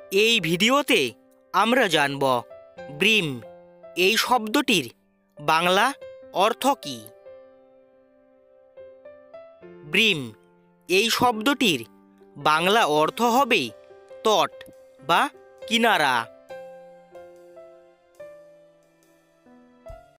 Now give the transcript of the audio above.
এই ভিডিওতে আমরা জানব ব্রিম এই শব্দটির বাংলা অর্থ কী। ব্রিম এই শব্দটির বাংলা অর্থ হবে তট বা কিনারা।